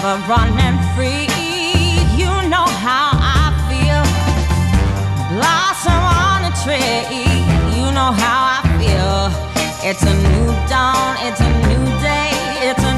we're running free. You know how I feel. Blossom on a tree. You know how I feel. It's a new dawn, it's a new day, it's a